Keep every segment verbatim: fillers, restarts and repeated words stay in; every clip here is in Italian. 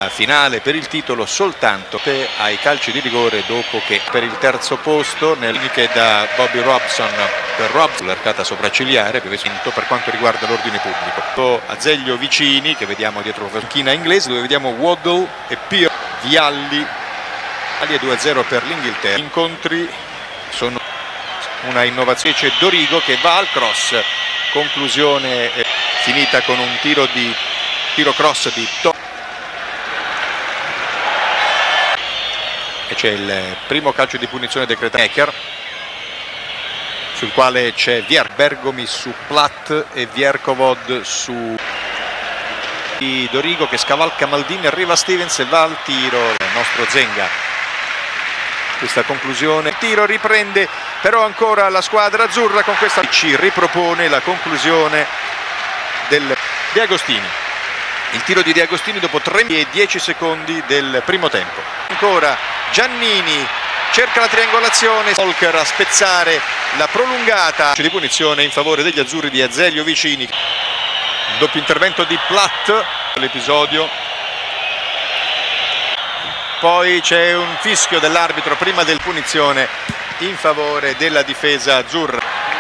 finale per il titolo soltanto ai calci di rigore, dopo che per il terzo posto nel che da Bobby Robson per Robson l'arcata sopraccigliare per quanto riguarda l'ordine pubblico. Azeglio Vicini, che vediamo dietro la panchina inglese, dove vediamo Waddle e Pio Vialli. due a zero per l'Inghilterra. Gli incontri sono una innovazione, c'è Dorigo che va al cross, conclusione eh, finita con un tiro di tiro cross di Tom. E c'è il primo calcio di punizione decretato Necker, sul quale c'è Vier Bergomi su Platt e Vierkovod su di Dorigo, che scavalca Maldini, arriva Stevens e va al tiro il nostro Zenga. Questa conclusione, il tiro riprende però ancora la squadra azzurra, con questa ci ripropone la conclusione del De Agostini. Il tiro di De Agostini dopo tre e dieci secondi del primo tempo. Ancora Giannini cerca la triangolazione, Walker a spezzare la prolungata di punizione in favore degli azzurri di Azeglio Vicini. Doppio intervento di Platt all'episodio. Poi c'è un fischio dell'arbitro prima del punizione in favore della difesa azzurra.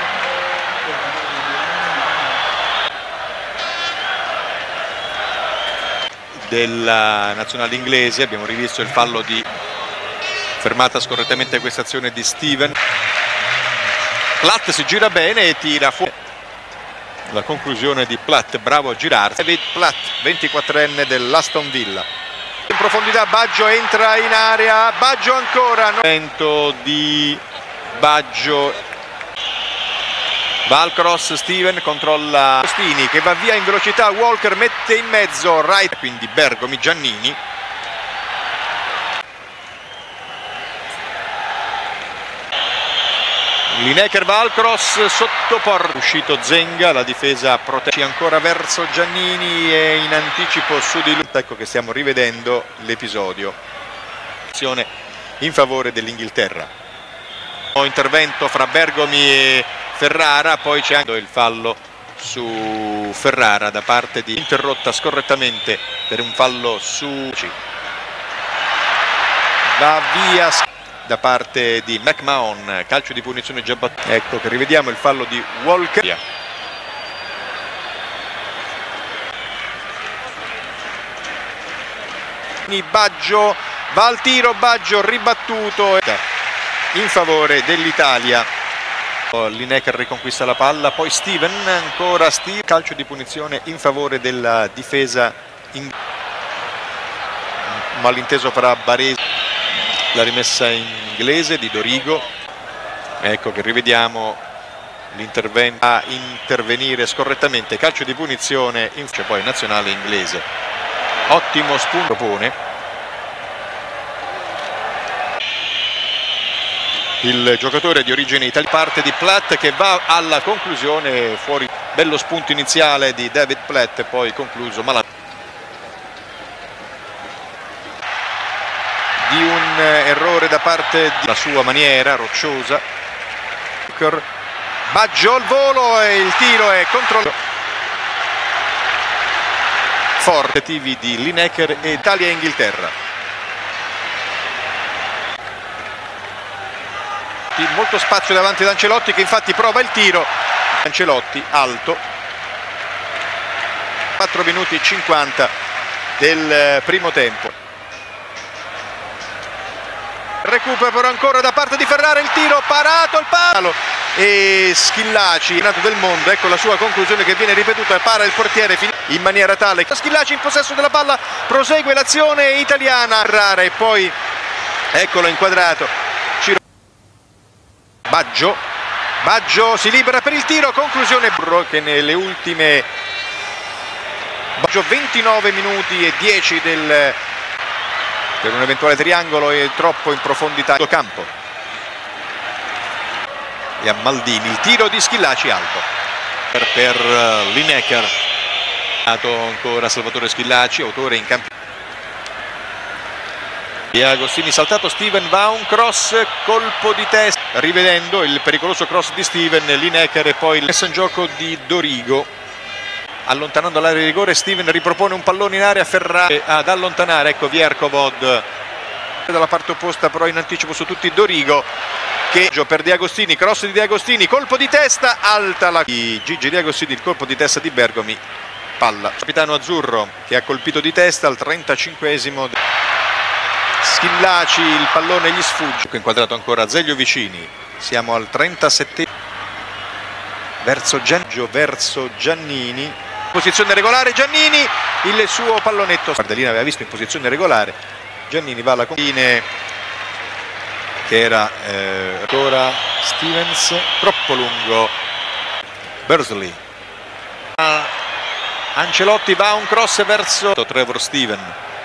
Della nazionale inglese abbiamo rivisto il fallo di fermata scorrettamente questa azione di Steven. Platt si gira bene e tira fuori. La conclusione di Platt, bravo a girarsi. David Platt, ventiquattrenne dell'Aston Villa. In profondità Baggio entra in area, Baggio ancora. Momento di Baggio. Va al cross Steven, controlla Agostini che va via in velocità, Walker mette in mezzo, right, quindi Bergomi, Giannini. Lineker va al cross sotto porta, uscito Zenga, la difesa protegge ancora verso Giannini e in anticipo su di lui. Ecco che stiamo rivedendo l'episodio in favore dell'Inghilterra. Intervento fra Bergomi e Ferrara, poi c'è anche il fallo su Ferrara da parte di interrotta scorrettamente per un fallo su va via da parte di McMahon, calcio di punizione già battuto. Ecco che rivediamo il fallo di Walker. Baggio va al tiro, Baggio ribattuto in favore dell'Italia. Lineker riconquista la palla, poi Steven, ancora Steve, calcio di punizione in favore della difesa in... malinteso fra Baresi, la rimessa inglese di Dorigo. Ecco che rivediamo l'intervento a intervenire scorrettamente, calcio di punizione in... c'è poi nazionale inglese, ottimo spunto pone il giocatore di origine italiana, parte di Platt che va alla conclusione, fuori bello spunto iniziale di David Platt e poi concluso malato di un errore da parte di la sua maniera rocciosa. Baggio al volo e il tiro è controllato. Forte di Lineker e Italia e Inghilterra. Molto spazio davanti ad Ancelotti, che infatti prova il tiro. Ancelotti alto. quattro minuti e cinquanta del primo tempo. Recupero ancora da parte di Ferrara, il tiro parato al palo e Schillaci, nato del mondo, ecco la sua conclusione che viene ripetuta, para il portiere in maniera tale che Schillaci in possesso della palla, prosegue l'azione italiana. Ferrara e poi eccolo inquadrato. Baggio, Baggio si libera per il tiro, conclusione che nelle ultime Baggio ventinove minuti e dieci del per un eventuale triangolo e troppo in profondità do campo. E a Maldini il tiro di Schillaci alto per, per Lineker, ancora Salvatore Schillaci, autore in campo. E Agostini saltato, Steven va a un cross, colpo di testa, rivedendo il pericoloso cross di Steven, Lineker e poi il messo in gioco di Dorigo. allontanando l'area di rigore. Steven ripropone un pallone in area, Ferrara ad allontanare, ecco Vierkovod dalla parte opposta, però in anticipo su tutti Dorigo, che per Di Agostini, cross di Di Agostini, colpo di testa, alta la di Gigi Di Agostini, il colpo di testa di Bergomi, palla capitano azzurro che ha colpito di testa al trentacinquesimo. Schillaci, il pallone gli sfugge, inquadrato ancora Zeglio Vicini, siamo al trentasette verso Giangio, verso Giannini, posizione regolare Giannini, il suo pallonetto, Guardalina aveva visto in posizione regolare, Giannini va alla confine, che era eh, ancora Stevens, troppo lungo, Bursley, ah, Ancelotti va a un cross verso Trevor Steven,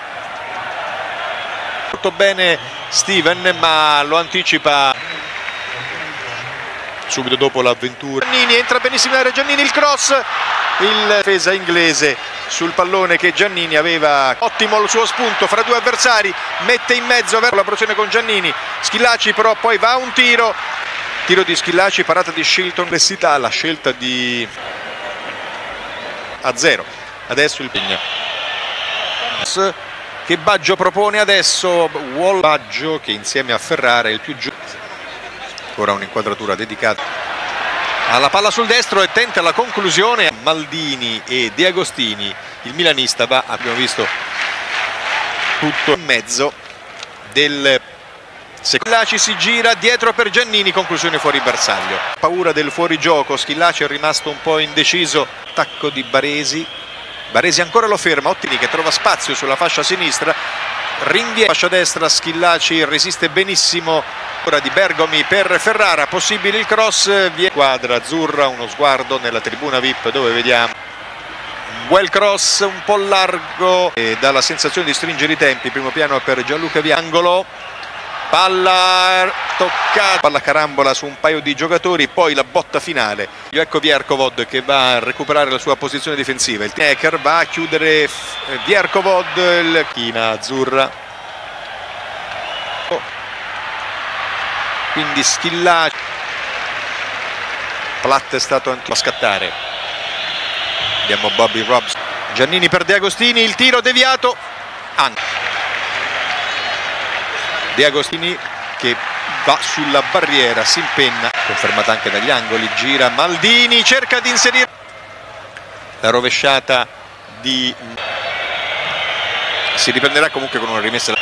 molto bene Steven ma lo anticipa subito dopo l'avventura. Giannini entra benissimo in area, Giannini il cross, il difesa inglese sul pallone che Giannini aveva, ottimo il suo spunto fra due avversari, mette in mezzo verso la collaborazione con Giannini, Schillaci però poi va a un tiro, tiro di Schillaci, parata di Shilton, complessità, la scelta di a zero, adesso il Pigna che Baggio propone adesso, Wall Baggio che insieme a Ferrara è il più giusto, ancora un'inquadratura dedicata alla palla sul destro e tenta la conclusione. Maldini e Di Agostini, il milanista va, abbiamo visto tutto in mezzo del Schillaci, si gira dietro per Giannini, conclusione fuori bersaglio, paura del fuorigioco, Schillaci è rimasto un po' indeciso, attacco di Baresi, Baresi ancora lo ferma, Ottini che trova spazio sulla fascia sinistra, rinvia fascia destra, Schillaci resiste benissimo, ora di Bergomi per Ferrara, possibile il cross, via quadra azzurra, uno sguardo nella tribuna V I P dove vediamo un bel cross un po' largo e dà la sensazione di stringere i tempi, primo piano per Gianluca Viangolo, palla toccata, palla carambola su un paio di giocatori, poi la botta finale, ecco Vierkovod che va a recuperare la sua posizione difensiva, il Necker va a chiudere Vierkovod, il china azzurra, quindi Schillaci, Platt è stato a scattare, abbiamo Bobby Robson, Giannini per De Agostini, il tiro deviato, anche De Agostini che va sulla barriera, si impenna, confermata anche dagli angoli, gira Maldini, cerca di inserire la rovesciata di, si riprenderà comunque con una rimessa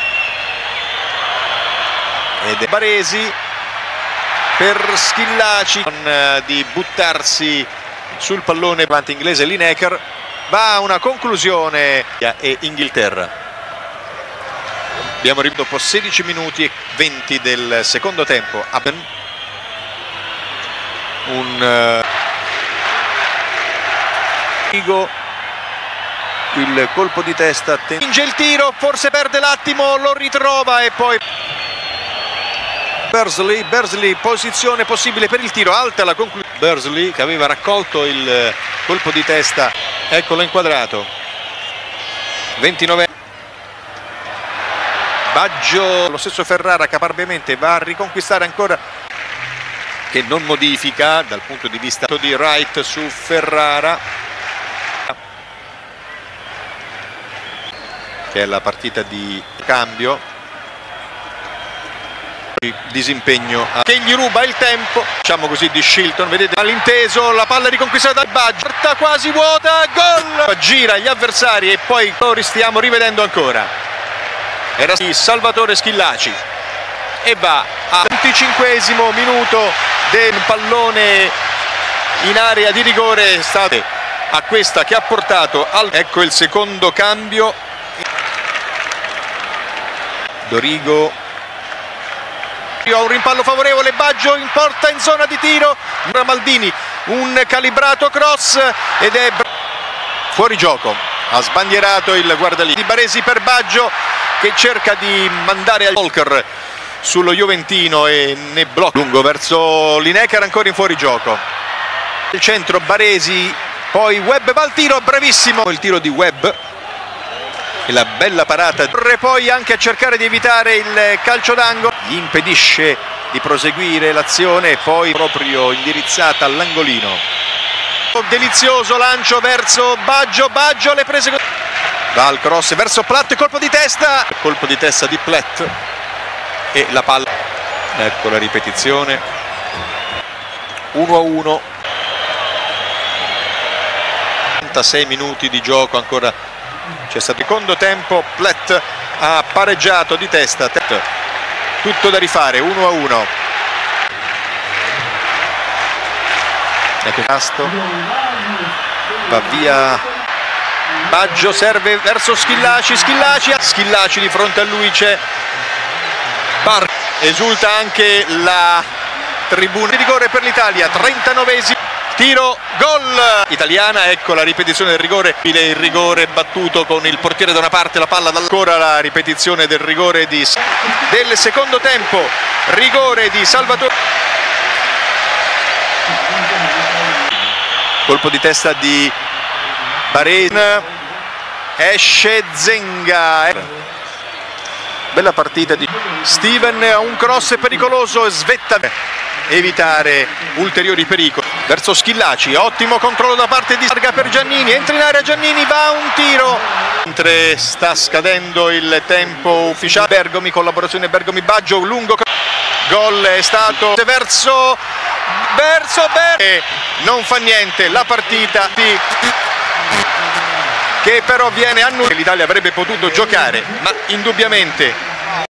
ed è Baresi per Schillaci con, di buttarsi sul pallone avanti inglese. Lineker va a una conclusione e Inghilterra. Abbiamo arrivato dopo sedici minuti e venti del secondo tempo. Un uh, il colpo di testa, attinge il tiro, forse perde l'attimo, lo ritrova e poi Bursley, Bursley, posizione possibile per il tiro, alta la conclusione. Bursley che aveva raccolto il colpo di testa, eccolo inquadrato. ventinove. Baggio, lo stesso Ferrara caparbiamente va a riconquistare ancora, che non modifica dal punto di vista di Wright su Ferrara, che è la partita di cambio. Disimpegno che gli ruba il tempo, diciamo così, di Shilton, vedete all'inteso, la palla riconquistata da Baggio, porta quasi vuota, gol, gira gli avversari e poi lo stiamo rivedendo ancora, era Salvatore Schillaci e va al venticinquesimo minuto del pallone in area di rigore, state a questa che ha portato al, ecco il secondo cambio, Dorigo ha un rimpallo favorevole, Baggio in porta in zona di tiro, Maldini un calibrato cross ed è fuori gioco, ha sbandierato il guardalino di Baresi per Baggio che cerca di mandare al Walker sullo Juventino e ne blocca lungo verso Lineker, ancora in fuori gioco, il centro Baresi, poi Webb va al tiro, bravissimo il tiro di Webb e la bella parata, poi anche a cercare di evitare il calcio d'angolo, gli impedisce di proseguire l'azione e poi proprio indirizzata all'angolino delizioso lancio verso Baggio, Baggio le prese dal cross verso Platt, colpo di testa, colpo di testa di Platt e la palla, ecco la ripetizione, uno a uno, trentasei minuti di gioco ancora, c'è stato il secondo tempo, Platt ha pareggiato di testa, tutto da rifare, uno a uno. Ecco Casto, va via Baggio, serve verso Schillaci, Schillaci, Schillaci di fronte a lui c'è Bar, esulta anche la tribuna di rigore per l'Italia, trentanovesimo tiro, gol italiana, ecco la ripetizione del rigore, il rigore battuto con il portiere da una parte, la palla dall'altra, ancora la ripetizione del rigore di, del secondo tempo, rigore di Salvatore, colpo di testa di Baresi, esce Zenga, bella partita di Steven, un cross pericoloso, svetta, evitare ulteriori pericoli verso Schillaci, ottimo controllo da parte di Sarga per Giannini, entra in area Giannini, va un tiro mentre sta scadendo il tempo ufficiale. Bergomi, collaborazione Bergomi Baggio, un lungo gol è stato verso verso Ber non fa niente la partita di che però viene annullata. L'Italia avrebbe potuto giocare, ma indubbiamente